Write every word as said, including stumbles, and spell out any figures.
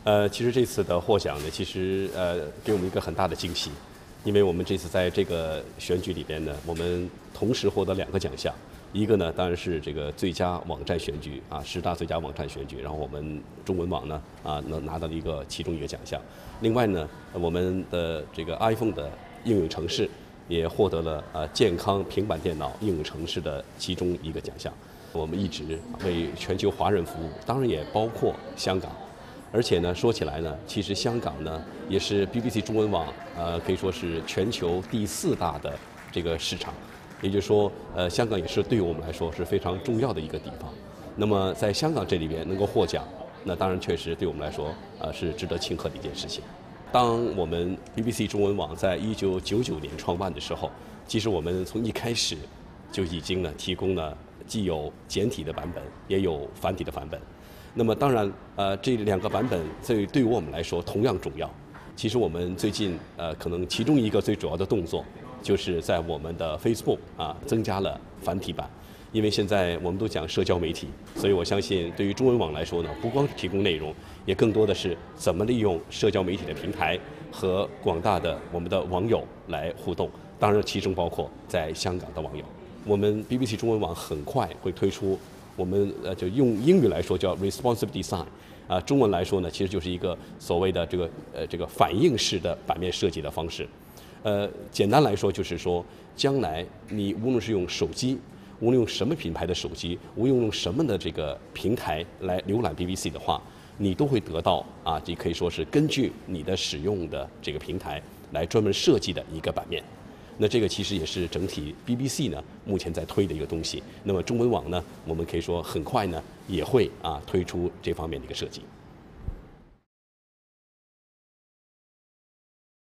呃，其实这次的获奖呢，其实呃给我们一个很大的惊喜，因为我们这次在这个选举里边呢，我们同时获得两个奖项，一个呢当然是这个最佳网站选举啊，十大最佳网站选举，然后我们中文网呢啊能拿到了一个其中一个奖项，另外呢我们的这个 iPhone 的应用程式也获得了呃健康平板电脑应用程式的其中一个奖项。我们一直为全球华人服务，当然也包括香港。而且呢，说起来呢，其实香港呢也是 B B C 中文网呃可以说是全球第四大的这个市场，也就是说，呃，香港也是对于我们来说是非常重要的一个地方。那么在香港这里边能够获奖，那当然确实对我们来说呃是值得庆贺的一件事情。当我们 B B C 中文网在一九九九年创办的时候，其实我们从一开始就已经呢提供了既有简体的版本，也有繁体的版本。那么当然，呃，这两个版本对对于我们来说同样重要。其实我们最近呃，可能其中一个最主要的动作，就是在我们的 Facebook 啊增加了繁体版。因为现在我们都讲社交媒体，所以我相信对于中文网来说呢，不光是提供内容，也更多的是怎么利用社交媒体的平台和广大的我们的网友来互动。当然，其中包括在香港的网友。我们 B B C 中文网很快会推出。我们呃就用英语来说叫 responsive design， 啊，中文来说呢，其实就是一个所谓的这个呃这个反应式的版面设计的方式。呃，简单来说就是说，将来你无论是用手机，无论用什么品牌的手机，无论用什么的这个平台来浏览 B B C 的话，你都会得到啊，这可以说是根据你的使用的这个平台来专门设计的一个版面。那这个其实也是整体 B B C 呢目前在推的一个东西。那么中文网呢，我们可以说很快呢也会啊推出这方面的一个设计。